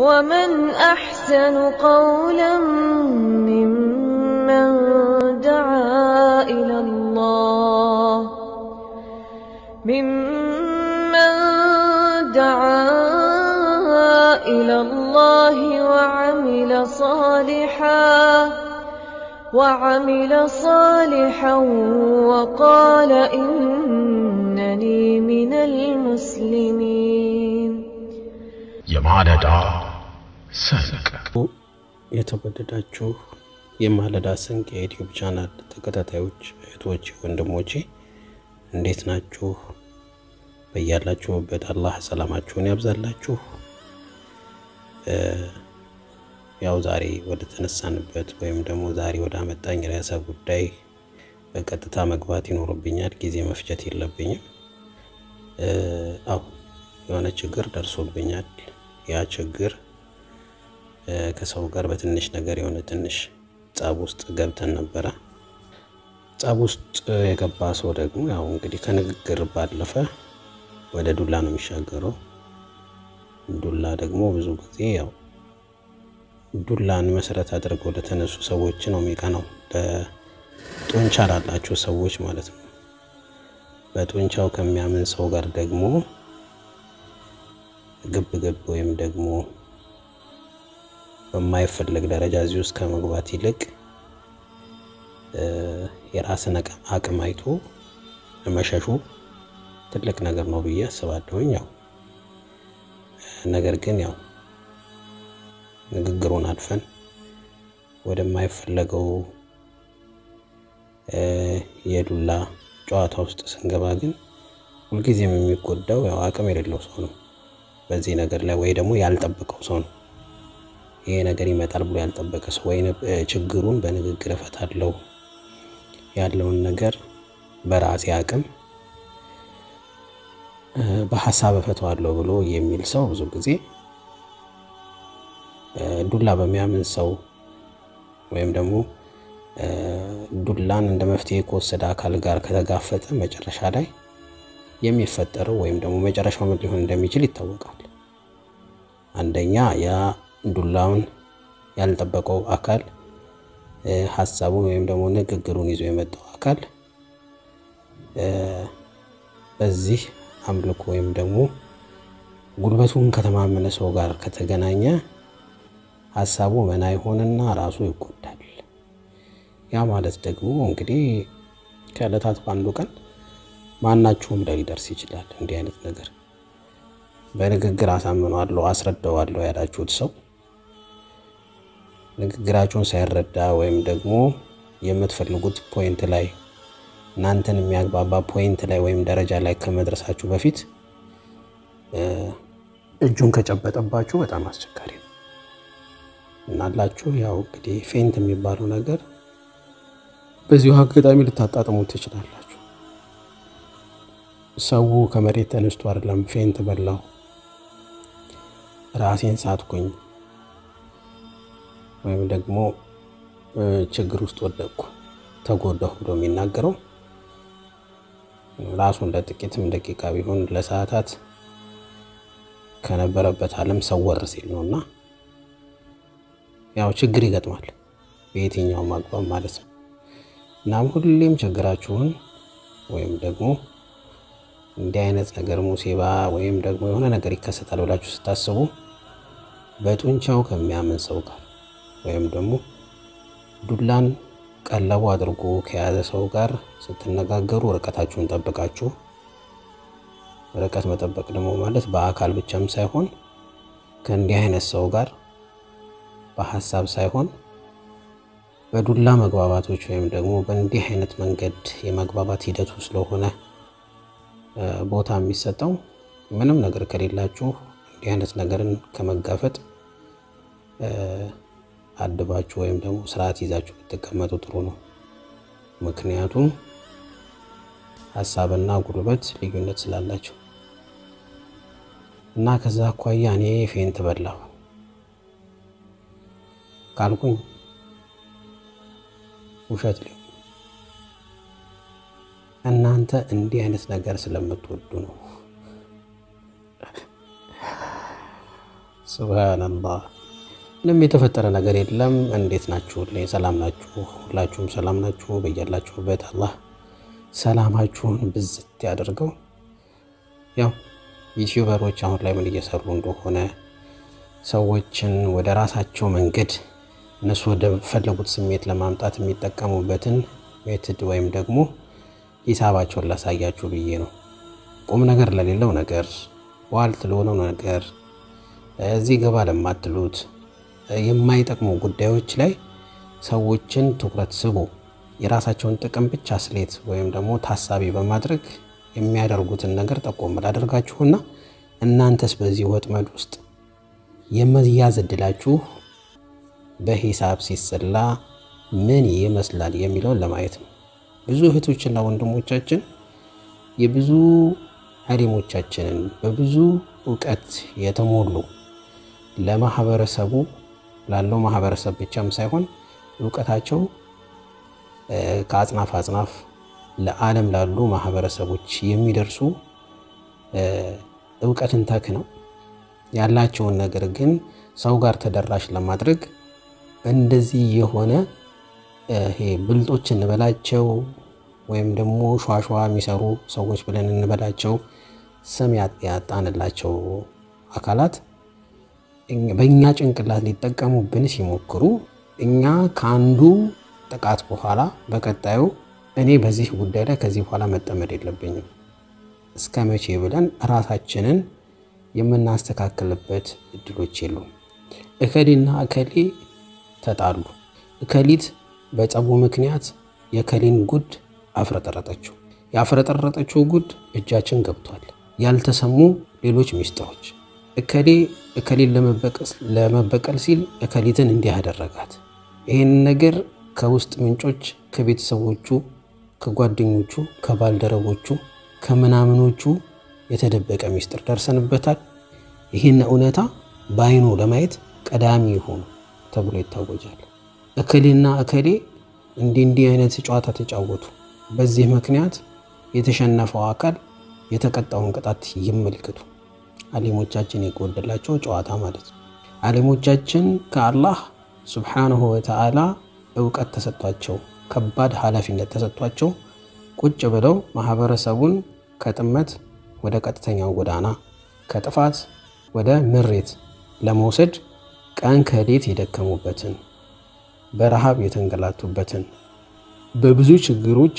ومن أحسن قولا ممن دعا إلى الله وعمل صالحا وقال إنني من المسلمين የማለዳ ስንቅ የተወደዳችሁ የማለዳ ስንቅ የዩቲዩብ ቻናል ተከታታዮች እህቶች ወንድሞቼ እንዴት ናችሁ? በያላችሁበት አላህ ሰላማችሁን ያብዛላችሁ። ያው ዛሬ ወደ ተነሳንበት ወይም ደግሞ ዛሬ ወደ አመጣኝ ርዕሰ ጉዳይ በቀጥታ መግባት ይኖርብኛል። ጊዜ መፍጀት የለብኝም። የሆነ ችግር ደርሶብኛል። ያ ችግር ከሰው ጋር በትንሽ ነገር የሆነ ትንሽ ጻብ ውስጥ ገብተን ነበር። ጻብ ውስጥ የገባ ሰው ደግሞ ያው እንግዲህ ከንግግር ባለፈ ወደ ዱላ ነው የሚሻገረው። ዱላ ደግሞ ብዙ ጊዜ ያው ዱላን መሰረት አድርገው ለተነሱ ሰዎች ነው የሚቀናው። በጡንቻ ላላቸው ሰዎች ማለት ነው። በጡንቻው ከሚያምን ሰው ጋር ደግሞ ግብ ወይም ደግሞ በማይፈልግ ደረጃ እዚህ ውስጥ ከመግባት ይልቅ የራስን አቅም አይቶ መሸሹ ትልቅ ነገር ነው ብዬ አስባለሁኝ። ያው ነገር ግን ያው ንግግሩን አልፈን ወደማይፈልገው የዱላ ጨዋታ ውስጥ ስንገባ ግን ሁልጊዜም የሚጎዳው ያው አቅም የሌለው ሰው ነው። በዚህ ነገር ላይ ወይ ደግሞ ያልጠበቀው ሰው ነው። ይሄ ነገር ይመጣል ብሎ ያልጠበቀ ሰው ወይ ችግሩን በንግግር እፈታለሁ ያለውን ነገር በራሴ አቅም በሐሳብ እፈታዋለሁ ብሎ የሚል ሰው ብዙ ጊዜ ዱላ በሚያምን ሰው ወይም ደግሞ ዱላን እንደ መፍትሄ ከወሰደ አካል ጋር ከተጋፈጠ መጨረሻ ላይ የሚፈጠረው ወይም ደግሞ መጨረሻው ምን ሊሆን እንደሚችል ይታወቃል። አንደኛ ያ ዱላውን ያልጠበቀው አካል ሐሳቡን ወይም ደግሞ ንግግሩን ይዞ የመጣው አካል በዚህ አምልኮ ወይም ደግሞ ጉልበቱን ከተማመነ ሰው ጋር ከተገናኘ ሐሳቡ መና ይሆንና ራሱ ይጎዳል። ያ ማለት ደግሞ እንግዲህ ከዕለታት ባንዱ ቀን ማናችሁም ላይ ሊደርስ ይችላል። እንዲህ አይነት ነገር በንግግር አሳምነዋለሁ አስረዳዋለሁ ያላችሁት ሰው ንግግራችሁን ሳይረዳ ወይም ደግሞ የምትፈልጉት ፖይንት ላይ እናንተን የሚያግባባ ፖይንት ላይ ወይም ደረጃ ላይ ከመድረሳችሁ በፊት እጁን ከጨበጠባችሁ በጣም አስቸጋሪ ነው። እናላችሁ ያው እንግዲህ ፌንት የሚባለው ነገር በዚሁ አጋጣሚ ልታጣጥሙት ትችላላችሁ። ሰው ከመሬት ተነስቶ አይደለም ፌንት በላው ራሴን ሳትኩኝ ወይም ደግሞ ችግር ውስጥ ወደቅኩ ተጎዳሁ ብሎ የሚናገረው ራሱን ለጥቂትም ደቂቃ ቢሆን ለሰዓታት ከነበረበት ዓለም ሰወር ሲል ነውና ያው ችግር ይገጥማል በየትኛው ማግባብ ማለት ነው። እናም ሁሌም ችግራችሁን ወይም ደግሞ እንዲህ አይነት ነገር ሙሲባ ወይም ደግሞ የሆነ ነገር ይከሰታል ብላችሁ ስታስቡ በጡንቻው ከሚያምን ሰው ጋር ወይም ደግሞ ዱላን ቀለቡ አድርጎ ከያዘ ሰው ጋር ስትነጋገሩ ርቀታችሁን ጠብቃችሁ ርቀት መጠበቅ ደግሞ ማለት በአካል ብቻም ሳይሆን ከእንዲህ አይነት ሰው ጋር በሐሳብ ሳይሆን በዱላ መግባባቶች ወይም ደግሞ በእንዲህ አይነት መንገድ የመግባባት ሂደቱ ስለሆነ ቦታ የሚሰጠው ምንም ነገር ከሌላችሁ እንዲህ አይነት ነገርን ከመጋፈጥ አድባችሁ ወይም ደግሞ ስርዓት ይዛችሁ ብትቀመጡ ጥሩ ነው። ምክንያቱም ሐሳብና ጉልበት ልዩነት ስላላቸው እና ከዛ አኳያ እኔ ፌንት በላሁ ካልኩኝ ውሸት ነው። እናንተ እንዲህ አይነት ነገር ስለምትወዱ ነው። ሱብሃንአላህ። ምንም የተፈጠረ ነገር የለም። እንዴት ናችሁ? ሰላም ናችሁ? ሁላችሁም ሰላም ናችሁ? በያላችሁበት አላህ ሰላማችሁን ብዝት ያደርገው። ያው ዩቲዩበሮች አሁን ላይ ምን እየሰሩ እንደሆነ ሰዎችን ወደ ራሳቸው መንገድ እነሱ ወደ ፈለጉት ስሜት ለማምጣት የሚጠቀሙበትን ሜትድ ወይም ደግሞ ሂሳባቸውን ላሳያችሁ ብዬ ነው። ቁም ነገር ለሌለው ነገር፣ ዋልት ለሆነው ነገር፣ እዚህ ገባ ለማትሉት የማይጠቅሙ ጉዳዮች ላይ ሰዎችን ትኩረት ስቦ የራሳቸውን ጥቅም ብቻ ስሌት ወይም ደግሞ ታሳቢ በማድረግ የሚያደርጉትን ነገር ጠቆም ላደርጋችሁና እናንተስ በዚህ ወጥመድ ውስጥ የመያዝ እድላችሁ በሂሳብ ሲሰላ ምን ይመስላል የሚለውን ለማየት ነው። ብዙ እህቶችና ወንድሞቻችን የብዙ ዓሊሞቻችንን በብዙ ዕውቀት የተሞሉ ለማህበረሰቡ ላለው ማህበረሰብ ብቻም ሳይሆን ዕውቀታቸው ከአጽናፍ አጽናፍ ለዓለም ላሉ ማህበረሰቦች የሚደርሱ ዕውቀትን ተክነው ያላቸውን ነገር ግን ሰው ጋር ተደራሽ ለማድረግ እንደዚህ የሆነ ይሄ ብልጦች እንበላቸው ወይም ደግሞ ሿሿ የሚሰሩ ሰዎች ብለን እንበላቸው ስም ያጣንላቸው አካላት በእኛ ጭንቅላት ሊጠቀሙብን ሲሞክሩ እኛ ካንዱ ጥቃት በኋላ በቀጣዩ እኔ በዚህ ጉዳይ ላይ ከዚህ በኋላ መጠመድ የለብኝም እስከመቼ ብለን ራሳችንን የምናስተካክልበት እድሎች የሉም። እከሊና እከሊ ተጣሉ። እከሊት በጸቡ ምክንያት የከሊን ጉድ አፍረጠረጠችው። ያፍረጠረጠችው ጉድ እጃችን ገብቷል። ያልተሰሙ ሌሎች ሚስጥሮች እከሊን ለመበቀል ሲል እከሊትን እንዲህ ያደረጋት። ይሄን ነገር ከውስጥ ምንጮች ከቤተሰቦቹ፣ ከጓደኞቹ፣ ከባልደረቦቹ፣ ከምናምኖቹ የተደበቀ ሚስጥር ደርሰንበታል። ይሄን እውነታ ባይኑ ለማየት ቀዳሚ ይሁን ተብሎ ይታወጃል። እከሊና እከሊ እንዲህ አይነት ጨዋታ ተጫወቱ። በዚህ ምክንያት የተሸነፈው አካል የተቀጣውን ቅጣት ይመልከቱ። ዓሊሞቻችን የጎደላቸው ጨዋታ ማለት ነው። ዓሊሞቻችን ከአላህ ሱብሓነሁ ወተዓላ ዕውቀት ተሰጥቷቸው ከባድ ኃላፊነት ተሰጥቷቸው ቁጭ ብለው ማህበረሰቡን ከጥመት ወደ ቀጥተኛው ጎዳና ከጥፋት ወደ ምሬት ለመውሰድ ቀን ከሌት የደከሙበትን በረሃብ የተንገላቱበትን በብዙ ችግሮች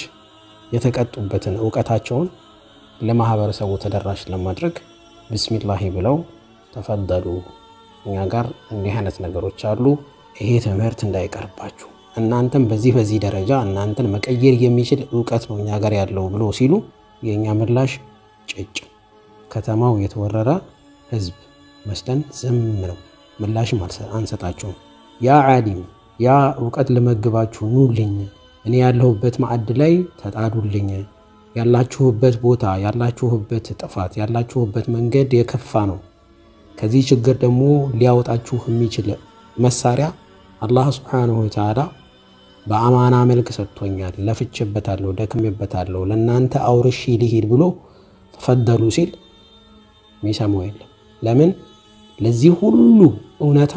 የተቀጡበትን ዕውቀታቸውን ለማህበረሰቡ ተደራሽ ለማድረግ ቢስሚላህ ብለው ተፈደሉ። እኛ ጋር እንዲህ አይነት ነገሮች አሉ። ይሄ ትምህርት እንዳይቀርባችሁ እናንተም በዚህ ደረጃ እናንተን መቀየር የሚችል ዕውቀት ነው እኛ ጋር ያለው ብሎ ሲሉ የኛ ምላሽ ጭጭ ከተማው የተወረረ ህዝብ መስለን ዝም ነው። ምላሽም አንሰጣችሁም። ያ ዓሊም ያ ዕውቀት ለመግባችሁ ኑልኝ፣ እኔ ያለሁበት ማዕድ ላይ ተጣዱልኝ፣ ያላችሁበት ቦታ ያላችሁበት ጥፋት ያላችሁበት መንገድ የከፋ ነው፣ ከዚህ ችግር ደግሞ ሊያወጣችሁ የሚችል መሳሪያ አላህ ሱብሓነሁ ወተዓላ በአማና መልክ ሰጥቶኛል፣ ለፍቼበታለሁ፣ ደክሜበታለሁ፣ ለናንተ አውርሺ ሊሄድ ብሎ ተፈደሉ ሲል ሚሰማው የለም። ለምን? ለዚህ ሁሉ እውነታ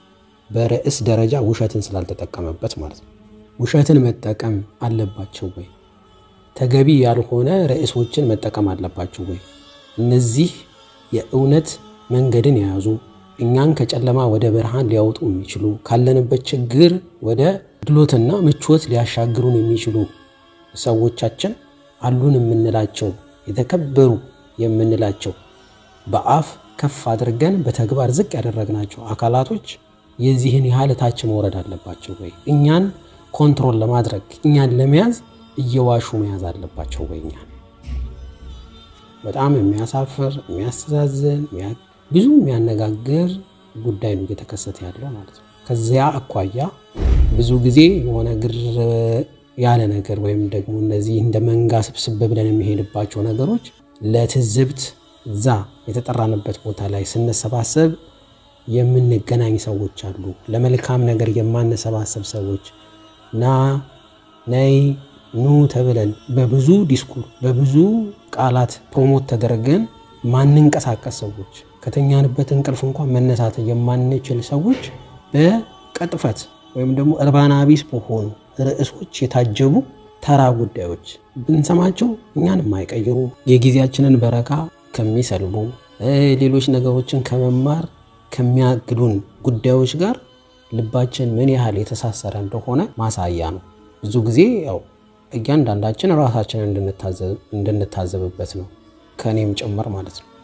በርዕስ ደረጃ ውሸትን ስላልተጠቀመበት ማለት ነው። ውሸትን መጠቀም አለባቸው ወይ? ተገቢ ያልሆነ ርዕሶችን መጠቀም አለባቸው ወይ? እነዚህ የእውነት መንገድን የያዙ እኛን ከጨለማ ወደ ብርሃን ሊያወጡ የሚችሉ ካለንበት ችግር ወደ ድሎትና ምቾት ሊያሻግሩን የሚችሉ ሰዎቻችን አሉን የምንላቸው የተከበሩ የምንላቸው በአፍ ከፍ አድርገን በተግባር ዝቅ ያደረግናቸው አካላቶች የዚህን ያህል ታች መውረድ አለባቸው ወይ? እኛን ኮንትሮል ለማድረግ እኛን ለመያዝ እየዋሹ መያዝ አለባቸው ወይ? እኛን በጣም የሚያሳፍር የሚያስተዛዝን ብዙ የሚያነጋግር ጉዳይ ነው እየተከሰተ ያለው ማለት ነው። ከዚያ አኳያ ብዙ ጊዜ የሆነ ግር ያለ ነገር ወይም ደግሞ እነዚህ እንደ መንጋ ስብስብ ብለን የሚሄድባቸው ነገሮች ለትዝብት ዛ የተጠራንበት ቦታ ላይ ስንሰባሰብ የምንገናኝ ሰዎች አሉ። ለመልካም ነገር የማንሰባሰብ ሰዎች ነይ ኑ ተብለን በብዙ ዲስኩር በብዙ ቃላት ፕሮሞት ተደረገን ማንንቀሳቀስ ሰዎች ከተኛንበት እንቅልፍ እንኳን መነሳት የማንችል ሰዎች በቀጥፈት ወይም ደግሞ እርባና ቢስ በሆኑ ርዕሶች የታጀቡ ተራ ጉዳዮች ብንሰማቸው እኛን የማይቀይሩ የጊዜያችንን በረካ ከሚሰልቡ ሌሎች ነገሮችን ከመማር ከሚያግዱን ጉዳዮች ጋር ልባችን ምን ያህል የተሳሰረ እንደሆነ ማሳያ ነው። ብዙ ጊዜ ያው እያንዳንዳችን ራሳችንን እንድንታዘብበት ነው ከኔም ጭምር ማለት ነው።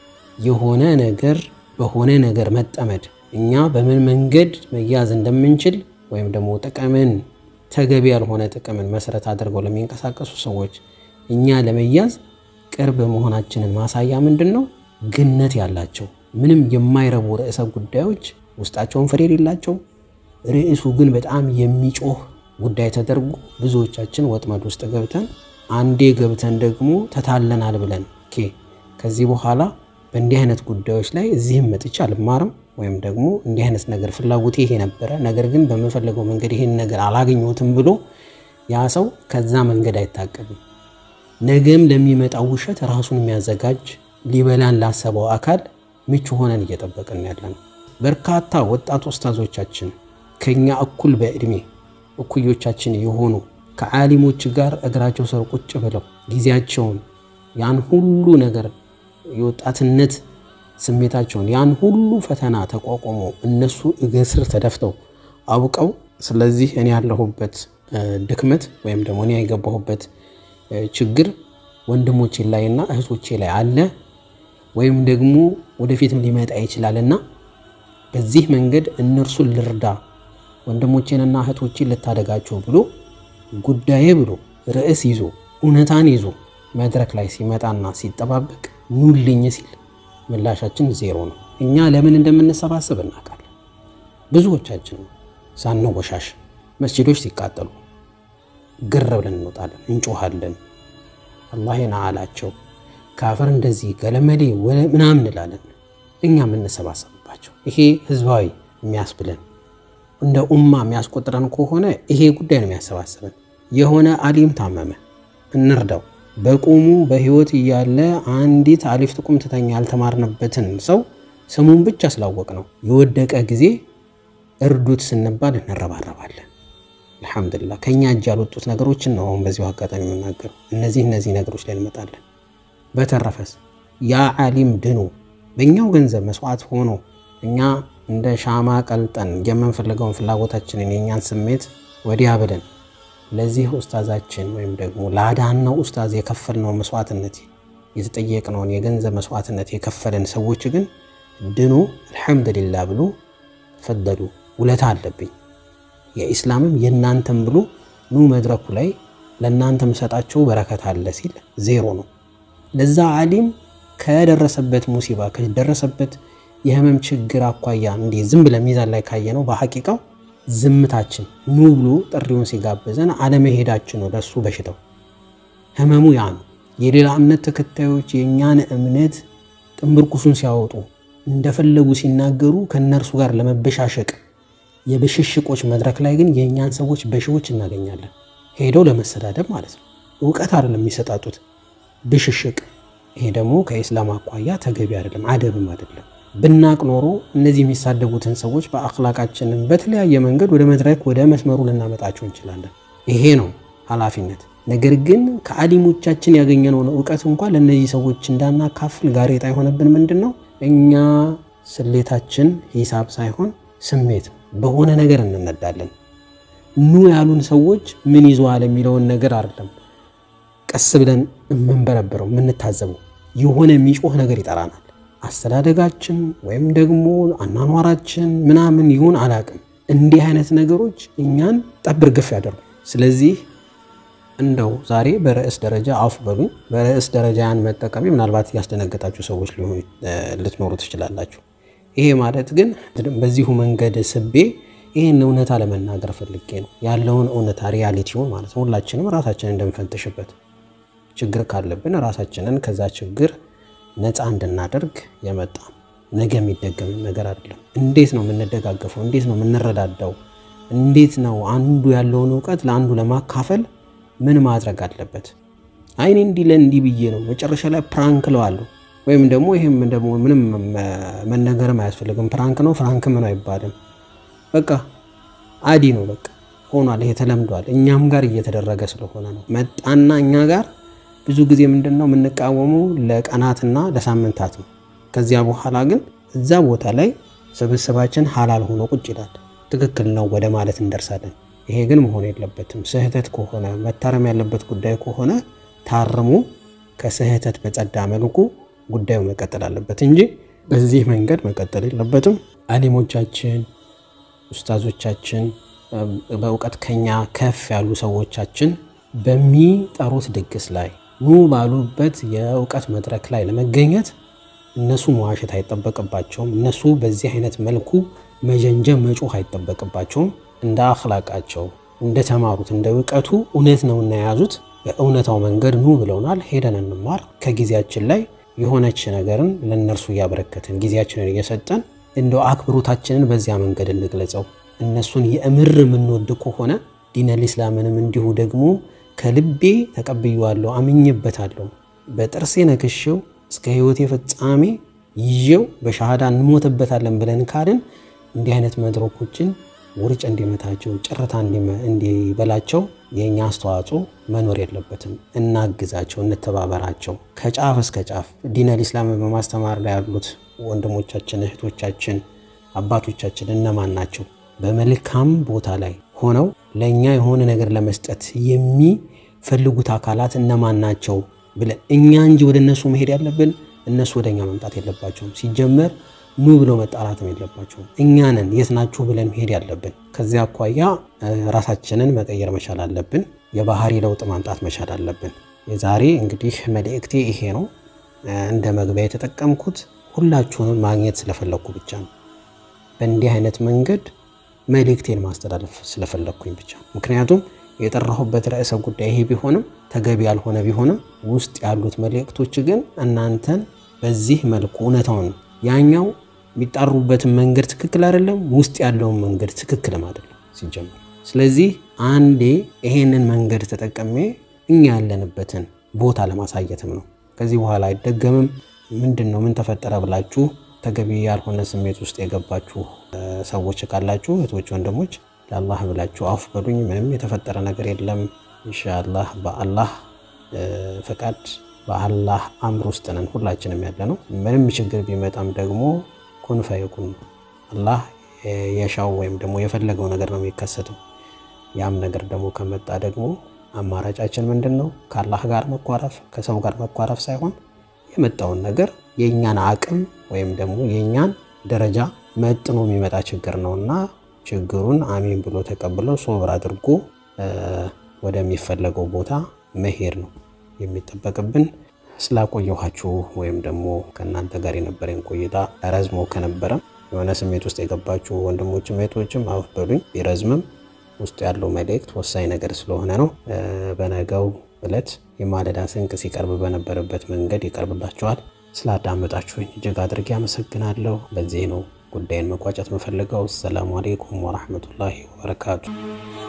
የሆነ ነገር በሆነ ነገር መጠመድ እኛ በምን መንገድ መያዝ እንደምንችል ወይም ደግሞ ጥቅምን ተገቢ ያልሆነ ጥቅምን መሰረት አድርገው ለሚንቀሳቀሱ ሰዎች እኛ ለመያዝ ቅርብ መሆናችንን ማሳያ ምንድነው? ግነት ያላቸው ምንም የማይረቡ ርዕሰ ጉዳዮች ውስጣቸውን ፍሬ የሌላቸው ርዕሱ ግን በጣም የሚጮህ ጉዳይ ተደርጎ ብዙዎቻችን ወጥመድ ውስጥ ገብተን አንዴ ገብተን ደግሞ ተታለናል ብለን ከዚህ በኋላ በእንዲህ አይነት ጉዳዮች ላይ እዚህም መጥቻ አልማርም ወይም ደግሞ እንዲህ አይነት ነገር ፍላጎቴ ይሄ ነበር ነገር ግን በመፈለገው መንገድ ይሄን ነገር አላገኘሁትም ብሎ ያ ሰው ከዛ መንገድ አይታቀብም። ነገም ለሚመጣው ውሸት ራሱን የሚያዘጋጅ ሊበላን ላሰበው አካል ምቹ ሆነን እየጠበቅን ያለን በርካታ ወጣት ኡስታዞቻችን ከኛ እኩል በእድሜ እኩዮቻችን የሆኑ ከዓሊሞች ጋር እግራቸው ስር ቁጭ ብለው ጊዜያቸውን ያን ሁሉ ነገር የወጣትነት ስሜታቸውን ያን ሁሉ ፈተና ተቋቁሞ እነሱ እግር ስር ተደፍተው አውቀው ስለዚህ እኔ ያለሁበት ድክመት ወይም ደግሞ እኔ ያገባሁበት ችግር ወንድሞቼ ላይና እህቶቼ ላይ አለ ወይም ደግሞ ወደፊትም ሊመጣ ይችላልና በዚህ መንገድ እነርሱን ልርዳ ወንድሞቼንና እህቶቼን ልታደጋቸው ብሎ ጉዳዬ ብሎ ርዕስ ይዞ እውነታን ይዞ መድረክ ላይ ሲመጣና ሲጠባበቅ ኑልኝ ሲል ምላሻችን ዜሮ ነው። እኛ ለምን እንደምንሰባሰብ እናውቃለን። ብዙዎቻችን ሳንወሻሽ መስጂዶች ሲቃጠሉ ግር ብለን እንወጣለን እንጮሃለን አላህ ይናዓላቸው ካፈር እንደዚህ ገለመሌ ምናምን እንላለን። እኛ የምንሰባሰብባቸው ይሄ ህዝባዊ የሚያስብለን እንደ ኡማ የሚያስቆጥረን ከሆነ ይሄ ጉዳይ ነው የሚያሰባስበን። የሆነ አሊም ታመመ እንርዳው በቁሙ በህይወት ያለ አንዲት አሊፍ ጥቁም ተተኛ ያልተማርነበትን ሰው ስሙን ብቻ ስላወቅ ነው የወደቀ ጊዜ እርዱት ስንባል እንረባረባለን። አልহামዱሊላህ ከኛ እጅ ያልወጡት ነገሮችን ነው በዚሁ አጋጣሚ የምናገረው። እነዚህ ነገሮች ላይ እንመጣለን። በተረፈስ ያ ዓሊም ድኑ በእኛው ገንዘብ መስዋዕት ሆኖ እኛ እንደ ሻማ ቀልጠን የምንፈልገውን ፍላጎታችንን የኛን ስሜት ወዲያ ብለን ለዚህ ኡስታዛችን ወይም ደግሞ ላዳነው ኡስታዝ የከፈልነው መስዋዕትነት የተጠየቅነውን የገንዘብ መስዋዕትነት የከፈለን ሰዎች ግን ድኑ አልহামዱሊላህ ብሎ ፈደሉ ውለታ አለብኝ የኢስላምም የናንተም ብሎ ኑ መድረኩ ላይ ለናንተም ሰጣቸው በረከት አለ ሲል ዜሮ ነው። ለዛ ዓሊም ከደረሰበት ሙሲባ ከደረሰበት የህመም ችግር አቋያ እንዴ ዝም ብለ ሚዛን ላይ ካየነው በሐቂቃው ዝምታችን ኑ ብሎ ጥሪውን ሲጋበዘን አለመሄዳችን ነው ለሱ በሽታው ህመሙ ያ ነው። የሌላ እምነት ተከታዮች የኛን እምነት ጥምብርኩሱን ሲያወጡ እንደፈለጉ ሲናገሩ ከነርሱ ጋር ለመበሻሸቅ የበሽሽቆች መድረክ ላይ ግን የኛን ሰዎች በሽዎች እናገኛለን ሄደው ለመሰዳደብ ማለት ነው። ዕውቀት አይደለም የሚሰጣጡት ብሽሽቅ። ይሄ ደግሞ ከኢስላም አቋያ ተገቢ አይደለም አደብም አይደለም። ብናቅ ኖሮ እነዚህ የሚሳደቡትን ሰዎች በአኽላቃችን በተለያየ መንገድ ወደ መድረክ ወደ መስመሩ ልናመጣቸው እንችላለን። ይሄ ነው ኃላፊነት። ነገር ግን ከዓሊሞቻችን ያገኘነው ዕውቀት እንኳን ለነዚህ ሰዎች እንዳናካፍል ጋሬጣ የሆነብን ምንድነው? እኛ ስሌታችን ሂሳብ ሳይሆን ስሜት በሆነ ነገር እንነዳለን። ኑ ያሉን ሰዎች ምን ይዟል የሚለውን ነገር አይደለም ቀስ ብለን መንበረበረው ምንታዘበው የሆነ የሚጮህ ነገር ይጠራናል። አስተዳደጋችን ወይም ደግሞ አናኗራችን ምናምን ይሁን አላቅም እንዲህ አይነት ነገሮች እኛን ጠብር ግፍ ያደርጉ። ስለዚህ እንደው ዛሬ በርዕስ ደረጃ አፍበሉ በርዕስ ደረጃ ያን መጠቀም ምናልባት ያስደነገጣችሁ ሰዎች ልትኖሩ ትችላላችሁ። ይሄ ማለት ግን በዚሁ መንገድ ስቤ ይሄን እውነታ ለመናገር ፈልጌ ነው ያለውን እውነታ ሪያሊቲውን ማለት ነው። ሁላችንም ራሳችንን እንደምፈትሽበት ችግር ካለብን ራሳችንን ከዛ ችግር ነፃ እንድናደርግ የመጣ ነገ የሚደገም ነገር አይደለም። እንዴት ነው የምንደጋገፈው? እንዴት ነው የምንረዳዳው? እንዴት ነው አንዱ ያለውን ዕውቀት ለአንዱ ለማካፈል ምን ማድረግ አለበት? አይኔ እንዲ ለእንዲ ብዬ ነው መጨረሻ ላይ ፕራንክ ለዋለሁ ወይም ደግሞ ይሄም ደግሞ ምንም መነገር ማያስፈልግም ፍራንክ ነው ፍራንክ ምን አይባልም በቃ አዲ ነው በቃ ሆኗል ይሄ ተለምዷል እኛም ጋር እየተደረገ ስለሆነ ነው መጣና እኛ ጋር ብዙ ጊዜ ምንድነው ምንቃወመው ለቀናትና ለሳምንታት ነው ከዚያ በኋላ ግን እዛ ቦታ ላይ ሰብስባችን ሐላል ሆኖ ቁጭ ይላል ትክክል ነው ወደ ማለት እንደርሳለን ይሄ ግን መሆን የለበትም ስህተት ከሆነ መታረም ያለበት ጉዳይ ከሆነ ታርሙ ከስህተት በጸዳ መልኩ ጉዳዩ መቀጠል አለበት እንጂ በዚህ መንገድ መቀጠል የለበትም አሊሞቻችን ኡስታዞቻችን በእውቀት ከኛ ከፍ ያሉ ሰዎቻችን በሚጠሩት ድግስ ላይ ኑ ባሉበት የእውቀት መድረክ ላይ ለመገኘት እነሱ መዋሸት አይተበቀባቸውም እነሱ በዚህ አይነት መልኩ መጀንጀም መጮህ አይተበቀባቸውም እንደ አخلاቃቸው እንደ ተማሩት እንደ ዕውቀቱ እውነት ነውና ያዙት በእውነታው መንገድ ኑ ብለውናል ሄደን እንማር ከጊዜያችን ላይ የሆነች ነገርን ለነርሱ ያበረከተን ጊዜያችንን እየሰጠን እንደው አክብሮታችንን በዚያ መንገድ እንግለጸው እነሱን የእምር ምንወድ ከሆነ ዲን الاسلامንም እንዲሁ ደግሞ ከልቤ ተቀበዩዋለሁ አምኜበታለሁ በጥርሴ ነክሽው እስከ ህይወቴ ፍጻሜ ይዤው በሻሃዳ እንሞተበታለን ብለን ካልን እንዲህ አይነት መድረኮችን ወርጭ እንዲመታቸው ጭርታ እንዲበላቸው የኛ አስተዋጽኦ መኖር የለበትም እናግዛቸው እንተባበራቸው ከጫፍ እስከ ጫፍ ዲን الاسلام በማስተማር ላይ ያሉት ወንድሞቻችን እህቶቻችን አባቶቻችን እነማን ናቸው በመልካም ቦታ ላይ ሆነው ለኛ የሆነ ነገር ለመስጠት የሚፈልጉት አካላት እነማን ናቸው ብለ እኛ እንጂ ወደነሱ መሄድ ያለብን እነሱ ወደኛ መምጣት የለባቸውም ሲጀመር ኑ ብሎ መጣራት የለባቸውም እኛ ነን የትናችሁ ብለን መሄድ ያለብን ከዚያ አቋያ ራሳችንን መቀየር መቻል አለብን የባህሪ ለውጥ ማምጣት መቻል አለብን የዛሬ እንግዲህ መልእክቴ ይሄ ነው እንደ መግቢያ የተጠቀምኩት ሁላችሁንም ማግኘት ስለፈለኩ ብቻ ነው በእንዲህ አይነት መንገድ መልእክቴን ማስተላለፍ ስለፈለኩኝ ብቻ ምክንያቱም የጠራሁበት ርዕሰ ጉዳይ ይሄ ቢሆንም ተገቢ ያልሆነ ቢሆንም ውስጥ ያሉት መልእክቶች ግን እናንተን በዚህ መልኩ እውነታውን ያኛው ቢጣሩበት መንገድ ትክክል አይደለም ውስጥ ያለው መንገድ ትክክል አይደለም ሲጀምር ስለዚህ አንዴ ይሄንን መንገድ ተጠቅሜ እኛ ያለንበትን ቦታ ለማሳየትም ነው ከዚህ በኋላ አይደገምም ምንድነው ምን ተፈጠረ ብላችሁ ተገቢ ያልሆነ ስሜት ውስጥ የገባችሁ ሰዎች ካላችሁ እህቶች ወንድሞች ለአላህ ብላችሁ አፍ በሉኝ ምንም የተፈጠረ ነገር የለም ኢንሻአላህ በአላህ ፈቃድ በአላህ አምር ውስጥ ነን ሁላችንም ያለነው ምንም ችግር ቢመጣም ደግሞ ኩን ፈይኩን አላህ የሻው ወይም ደግሞ የፈለገው ነገር ነው የሚከሰተው ያም ነገር ደግሞ ከመጣ ደግሞ አማራጫችን ምንድነው ከአላህ ጋር መቋረፍ ከሰው ጋር መቋረፍ ሳይሆን የመጣውን ነገር የኛን አቅም ወይም ደግሞ የኛን ደረጃ መጥኖ የሚመጣ ችግር ነውና ችግሩን አሜን ብሎ ተቀብለው ሶብር አድርጎ ወደሚፈለገው ቦታ መሄድ ነው የሚጠበቅብን ስላቆየኋችሁ ወይም ደግሞ ከናንተ ጋር የነበረን ቆይታ ረዝሞ ከነበረ የሆነ ስሜት ውስጥ የገባችሁ ወንድሞችም እህቶችም አፍ በሉኝ ይረዝምም ውስጥ ያለው መልእክት ወሳኝ ነገር ስለሆነ ነው በነገው ዕለት የማለዳ ስንቅ ሲቀርብ በነበረበት መንገድ ይቀርብላችኋል ስላዳመጣችሁኝ እጅግ አድርጌ አመሰግናለሁ በዚህ ነው ጉዳይን መቋጨት መፈልገው ሰላም አለይኩም ወራህመቱላሂ ወበረካቱ